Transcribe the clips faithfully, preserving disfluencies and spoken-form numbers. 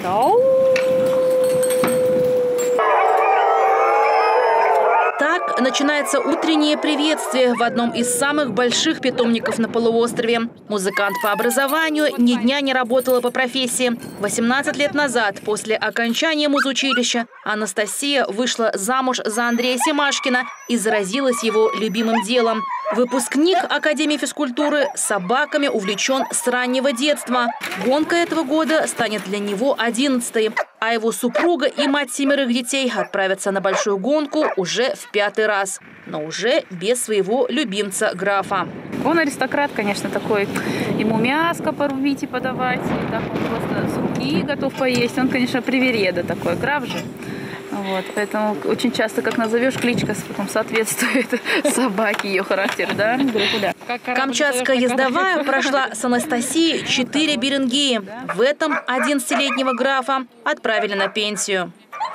Так начинается утреннее приветствие в одном из самых больших питомников на полуострове. Музыкант по образованию, ни дня не работала по профессии. восемнадцать лет назад, после окончания музучилища, Анастасия вышла замуж за Андрея Семашкина и заразилась его любимым делом. Выпускник Академии физкультуры, собаками увлечен с раннего детства. Гонка этого года станет для него одиннадцатой. А его супруга и мать семерых детей отправятся на большую гонку уже в пятый раз. Но уже без своего любимца графа. Он аристократ, конечно, такой. Ему мяско порубить и подавать. И так он просто с руки готов поесть. Он, конечно, привереда такой. Граф же. Вот, поэтому очень часто, как назовешь, кличка потом соответствует собаке, ее характеру, да? Камчатская ездовая прошла с Анастасией четыре Беренгеи. В этом одиннадцатилетнего графа отправили на пенсию.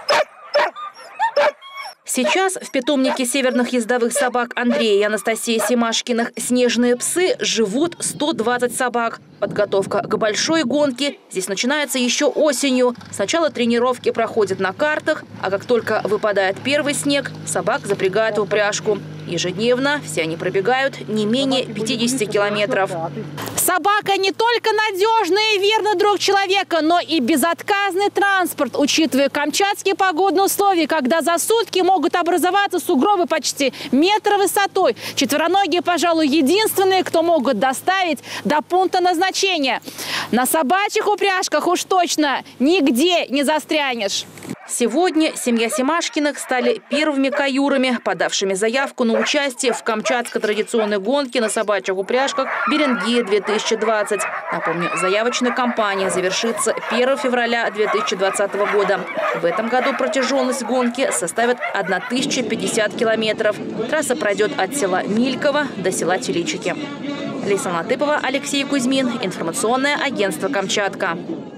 Сейчас в питомнике северных ездовых собак Андрея и Анастасии Семашкиных «Снежные псы» живут сто двадцать собак. Подготовка к большой гонке здесь начинается еще осенью. Сначала тренировки проходят на картах, а как только выпадает первый снег, собак запрягают в упряжку. Ежедневно все они пробегают не менее пятидесяти километров. Собака не только надежный и верный друг человека, но и безотказный транспорт, учитывая камчатские погодные условия, когда за сутки могут образоваться сугробы почти метра высотой. Четвероногие, пожалуй, единственные, кто могут доставить до пункта назначения. На собачьих упряжках уж точно нигде не застрянешь. Сегодня семья Семашкиных стали первыми каюрами, подавшими заявку на участие в камчатской традиционной гонке на собачьих упряжках «Беренгея две тысячи двадцать». Напомню, заявочная кампания завершится первого февраля две тысячи двадцатого года. В этом году протяженность гонки составит тысяча пятьдесят километров. Трасса пройдет от села Мильково до села Теличики. Лейсан Латыпова, Алексей Кузьмин. Информационное агентство «Камчатка».